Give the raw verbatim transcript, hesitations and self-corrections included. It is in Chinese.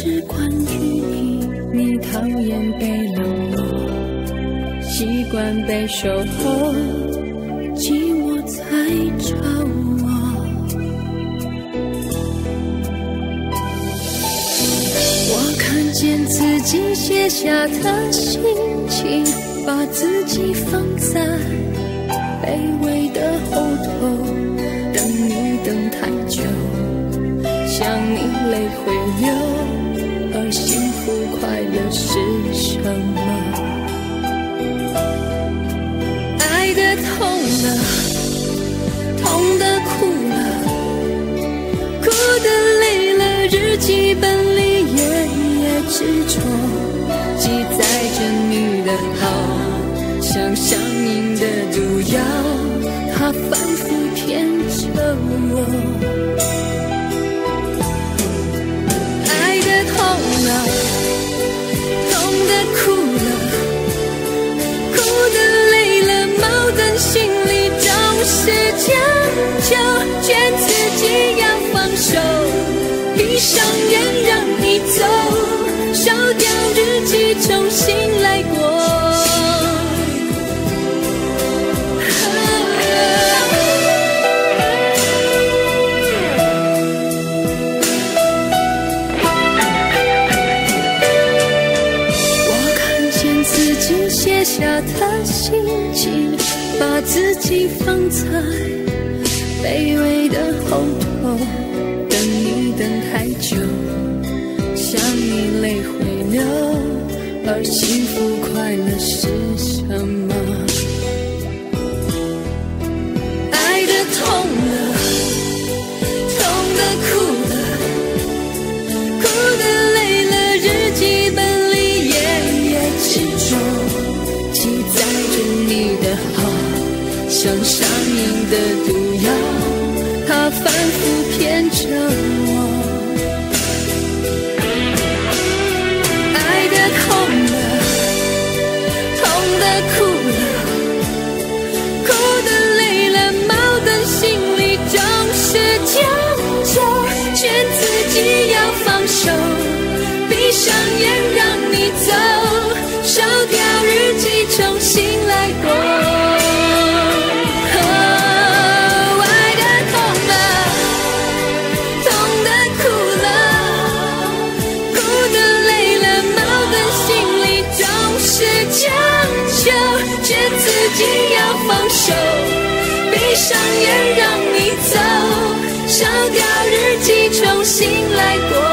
习惯于你，你讨厌被冷落，习惯被守候，寂寞才找我。我看见自己写下的心情，把自己放在卑微的后头，等你等太久，想你泪会流，而幸福快乐是什么？爱的痛了，痛的哭了，哭的累了，日记本里夜夜执着，记载着你的好，像上瘾的毒药，它反复骗着我。爱的痛了，痛的哭了，哭的累了，矛盾心里总是将就，劝自己要放手，闭上眼让你走，烧掉日记重新来过。写下的心情，把自己放在卑微的后头，等你等太久，想你泪会流，而幸福快乐是什么？爱的痛了，痛的哭了，哭的累了，日记本里夜夜执着，记载着你的好，像上瘾的毒药，它反复骗着我。爱的痛了，痛的哭了，哭的累了，矛盾心里总是将就，劝自己要放手，闭上眼让你走，烧掉日记重新来过。哦，爱的痛了，痛的哭了，哭的累了，矛盾心里总是将就，劝自己要放手，闭上眼让你走，烧掉日记重新来过。